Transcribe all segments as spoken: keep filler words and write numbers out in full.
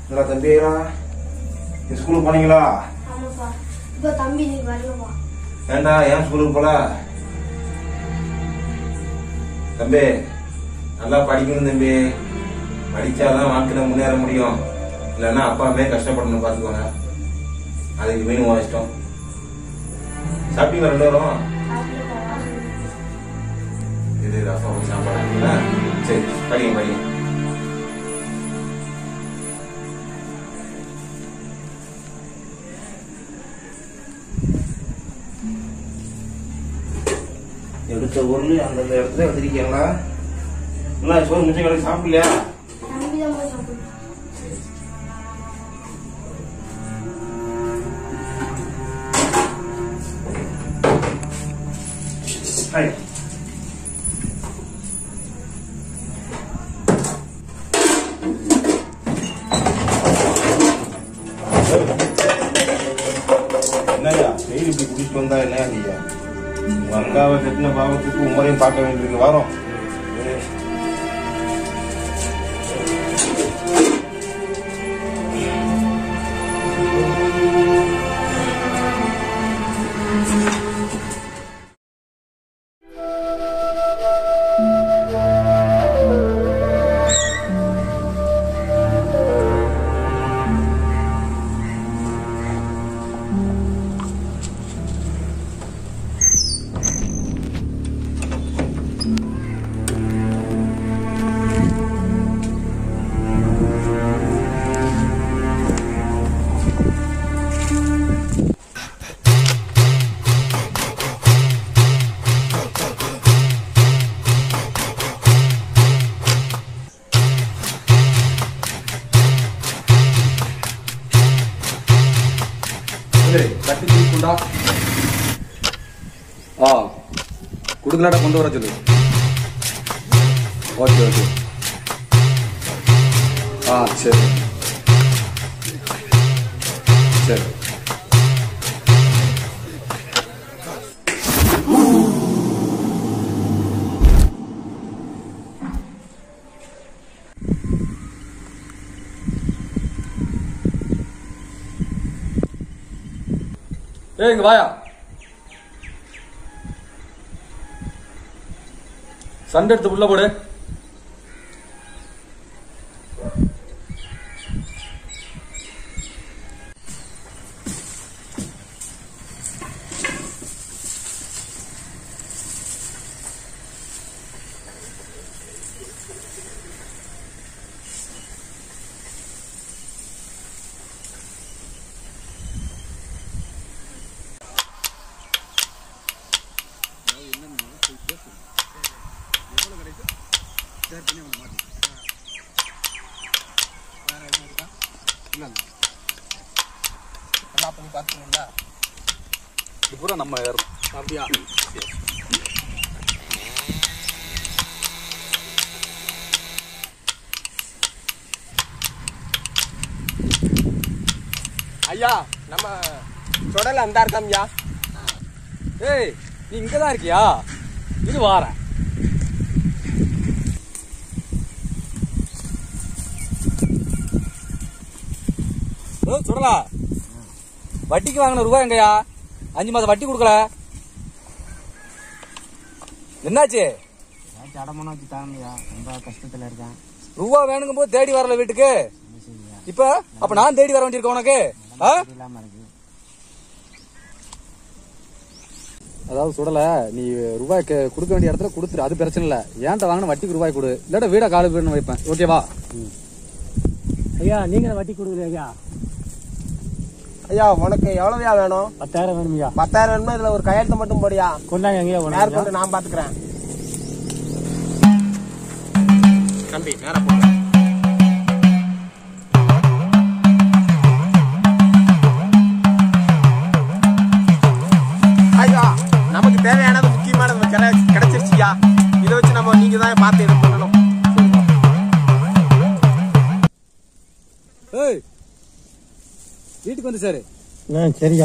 என்னடா தம்பியா ஸ்கூலுக்கு போனீங்களா? ஆமாப்பா. இப்ப தம்பி நீ வரலப்பா. ஏண்டா ஏன் ஸ்கூலுக்கு போல? தம்பி நல்லா படிக்கணும் தம்பி. படிச்சாதான் வாழ்க்கையில முன்னேற முடியும். இல்லைன்னா அப்பா அம்மே கஷ்டப்படணும் பாத்துக்கோங்க. அதுக்கு மீன் உன் இஷ்டம். சாப்பிட்டீங்களா ரெண்டு வரும்? இது ரசம் சாப்பாடு. சரி படிங்க படிங்க. எடுத்த ஊர்ல அந்தந்த இடத்துல எடுத்துருக்கீங்களா? இல்லை சோறு மிச்சம் கடைக்கு சாப்பிடலையா? என்னையா டெய்லி இப்படி குடிச்சிட்டு வந்தா என்ன நீயா? உங்க அக்காவை கட்டின பாவத்துக்கு உங்களையும் பார்க்க வேண்டியிருக்கு. வரோம். குடுக்கலாட கொண்டு வர சொல்லு. Okay okay. ஆ சரி சரி. ஏய் இங்க வாயா. சண்டை எடுத்து உள்ள போடு. பூரா நம்ம அப்படியா? ஐயா நம்ம சொடல அந்த இருக்காம்யா. ஏய் நீ இங்கதான் இருக்கியா? இது வார சுடலா. வட்டிக்கு வாங்கின ரூபாய் எங்கயா? அஞ்சு மாசம் வட்டி கொடுக்கல. என்னாச்சு? அடமானம் வச்சு தாங்கய்யா. ரொம்ப கஷ்டத்துல இருக்கேன். ரூபா வேணுங்கும் போது தேடி வரல வீட்டுக்கு. இப்ப அப்ப நான் தேடி வர வேண்டியிருக்கேன் உனக்கு. அதாவது சுடல, நீ ரூபாய் கொடுக்க வேண்டிய இடத்துல கொடுத்துரு, அது பிரச்சனை இல்ல. ஏன்ட்ட வாங்கின வட்டிக்கு ரூபாய் கொடு, இல்லாட்ட வீட காலு பேர் வைப்பேன். ஓகேவா? ஐயா நீங்க வட்டி கொடுக்குறீங்க. ஐயா உனக்கு எவ்வளவுயா வேணும்? பத்தாயிரம் வேணும்யா. பத்தாயிரம் வேணுமா? இதுல ஒரு கையெழுத்து மட்டும் போடியா. கொண்டாங்க எங்கயா கொண்டு நான் பாத்துக்கிறேன். தம்பி நேரம் போங்க. ஐயா நமக்கு தேவையானது முக்கியமானது கிடைச்சிருச்சியா. இதை வச்சு நம்ம நீங்க தான் பார்த்து இது பண்ணணும். வீட்டுக்கு வந்து சாரு. சரியா.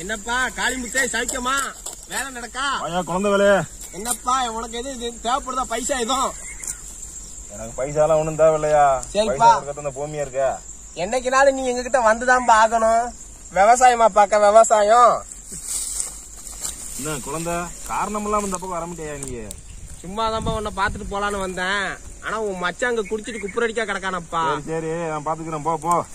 என்னப்பா காளிமுத்தே சௌக்கியமா? வேலை நடக்கா? ஐயா குழந்தை வேலை. என்னப்பா உனக்கு எது தேவைப்படுதா? பைசா எதுவும்? எனக்கு பைசா எல்லாம் ஒண்ணும் தேவையில்லையா. சரிப்பா. பூமியா இருக்க என்னைக்குனாலும் நீ எங்ககிட்ட வந்துதான் பாக்கணும். விவசாயமா பாக்க விவசாயம். என்ன குழந்தை காரணம் இல்லாம இந்த பக்கம் வர முடியா? நீங்க சும்மா தான்ப்பா உன்னை பாத்துட்டு போலான்னு வந்தேன். ஆனா உன் மச்சான் அங்க குடிச்சிட்டு குப்புரடிக்கா கிடக்கானப்பா. சரி நான் பாத்துக்கிறேன், போ போ.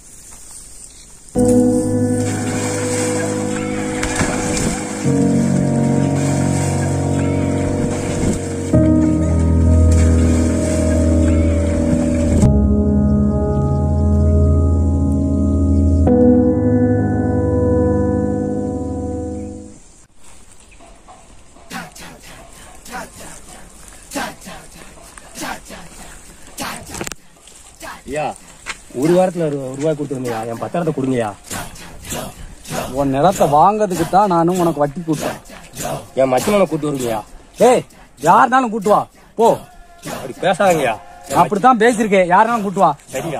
ஐயா ஒரு வாரத்துல ஒரு ரூபாய் கொடுத்துருங்கய்யா. என் பத்திரத்தை கொடுங்கய்யா. உன் நிலத்தை வாங்கறதுக்கு தான் நானும் உனக்கு வட்டி கூட்டேன். என் மச்சனை கூட்டு வருங்கய்யா. ஏய் யாருனாலும் கூட்டு வா போ. அப்படி பேசாதங்கய்யா. அப்படித்தான் பேசிருக்கேன். யாருனாலும் கூட்டு வா. சரியா?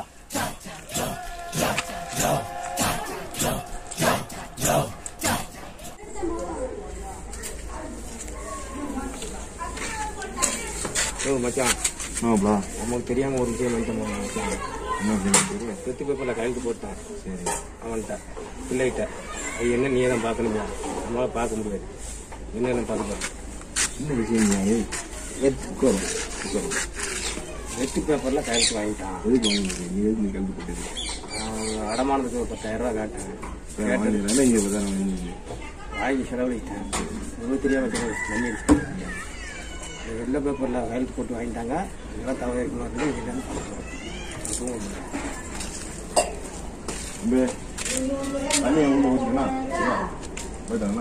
மச்சான் நமக்கு தெரியாம ஒரு விஷயம் மச்சான். சொத்து பேப்பர்ல கையெழுத்து போட்டான். சரி அவன்கிட்ட பிள்ளைகிட்ட அது என்ன நீ தான் பார்க்கணுமா? நம்மளால பார்க்க முடியாது. என்ன பார்க்க என்ன விஷயம்? வெட்டு பேப்பர்ல கையெழுத்து வாங்கிட்டான். எதுக்கு வாங்கிட்டு நீ எதுக்கு நீ கையெழுத்து போட்டது? அடமானத்துக்கு ஒரு பத்தாயிரம் ரூபாய் காட்டேன். இங்க வாங்கி செலவழிட்டேன். ரொம்ப தெரியாம நம்பி வெள்ளை பேப்பர்ல கையெழுத்து போட்டு வாங்கிட்டாங்க. இதெல்லாம் தவறு இருக்கணும். இல்லைன்னு போயிட்டாங்கண்ணா.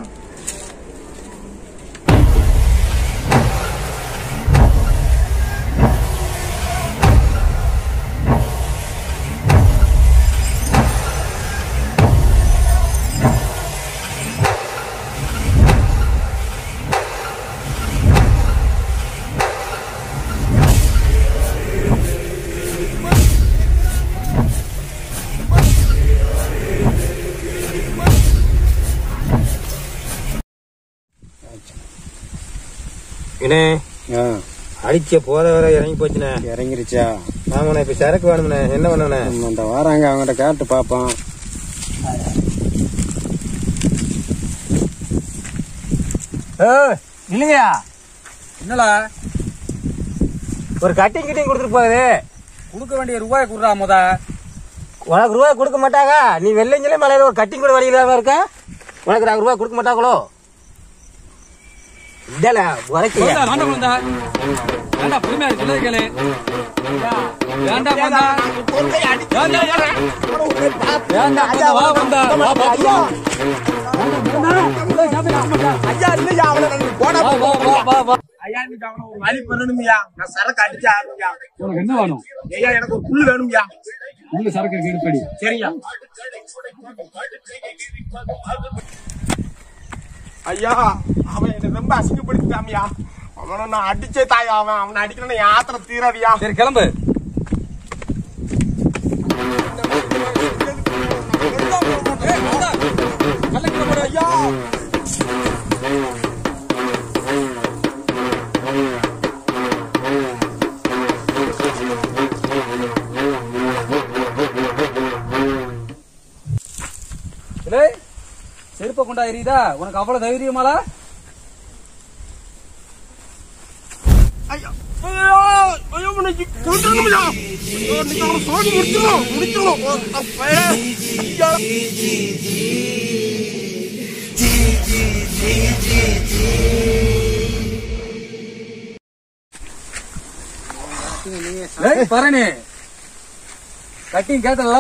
என்ன அடிச்ச போத வர இறங்கி போச்சுண்ணே. இறங்கிருச்சா? ஆமாண்ணே. இப்ப சரக்கு வேணும்ண்ணே. என்ன பண்ணண்ணே? இந்த வாராங்க அவங்ககிட்ட கேட்டு பாப்போம். இல்லையா என்னடா ஒரு கட்டிங் கிட்டிங் கொடுத்துட்டு போகுது. கொடுக்க வேண்டிய ரூபாய் கொடுறா முத. உனக்கு ரூபாய் கொடுக்க மாட்டாங்க. நீ வெள்ளைஞ்சலே மலையில ஒரு கட்டிங் கூட வழியிலாம இருக்க. உனக்கு நாங்க ரூபாய் கொடுக்க மாட்டாங்களோ? இதல உரைக்கியா? வேண்டாம் குழந்தா. வேண்டாம் பொறுமையா இருக்கு. சொல்லுங்க கேளு. வேண்டாம் குழந்தா. வேண்டாம் குழந்தா. வா குழந்தா. வா வா. ஐயா இல்லையா அவனை போனா வா வா வா வா. ஐயா இன்னைக்கு அவனை ஒரு வழி பண்ணணும்யா. நான் சரக்கு அடிச்சு ஆடுங்கயா. உனக்கு என்ன வேணும்? ஐயா எனக்கு ஒரு புல்லு வேணும்யா. உள்ள சரக்கு எடுப்படி. சரியா? ஐயா அவன் என்ன ரொம்ப அசிங்கப்படுத்திட்டாமியா. அவனை நான் அடிச்சே தாயா. அவன் அவனை அடிக்கணும் என் ஆத்திரம் தீராதியா. சரி கிளம்பு. ஐயா செருப்ப கொண்டா எரியுதா? உனக்கு அவ்வளவு தைரியமால? ஐயா ஐயோ ஐயோ உனக்கு கொண்டுறணும்யா. நீங்க அவனை சோதி முடிச்சிடணும் முடிச்சிடணும். ஐயா பரணி கட்டிங் கேட்டல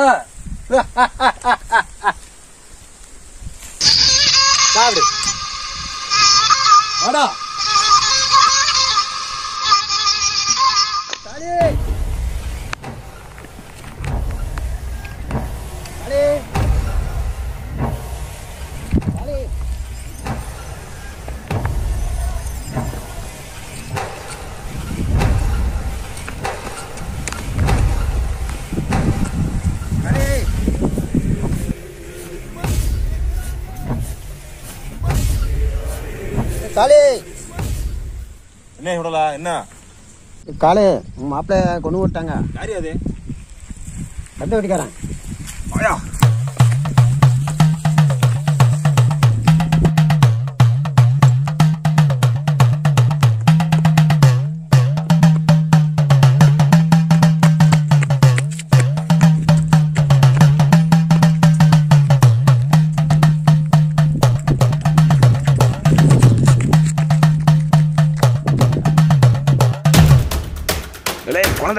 சாப்பிடு. வாடா. காளே என்ன இவ்வளோ என்ன காளே உங்க மாப்பிள்ள கொண்டு விட்டாங்க. யாரு அது? கட்ட வெட்டிக்காரன். ஆயா குழந்தை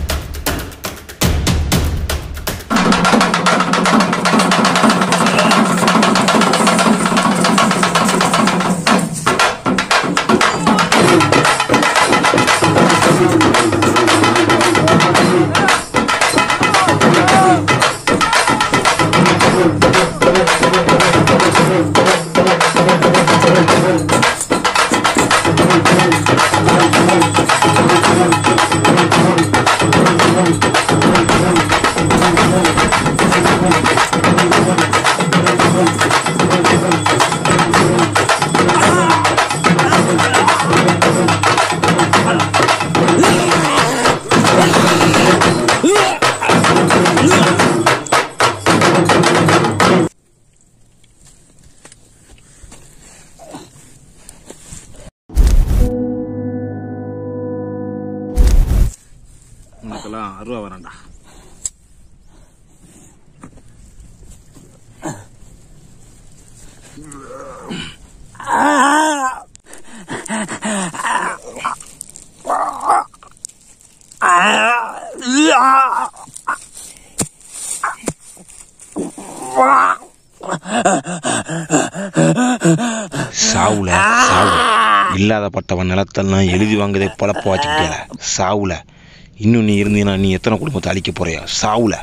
உனக்கெல்லாம் அருவா வரண்டா. சாவுல சாவு இல்லாதப்பட்டவன் நிலத்தெல்லாம் எழுதி வாங்குதே பொழப்ப வச்சுக்கிட்டே சாவுல. இன்னும் நீ இருந்தீங்கன்னா நீ எத்தனை குடும்பத்தை அழிக்க போறியா சாவுல.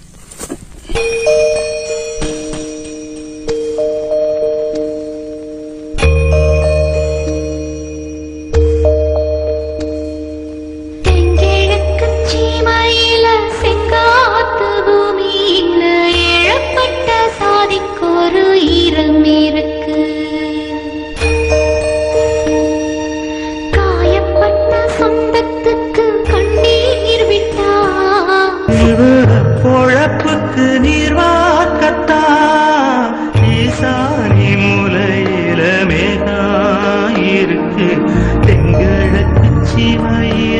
பொழப்புக்கு நீர்வாக்கத்தா ஈசானி மூலையில மேகா இருக்கு தெங்கிழக்கு சீமையில்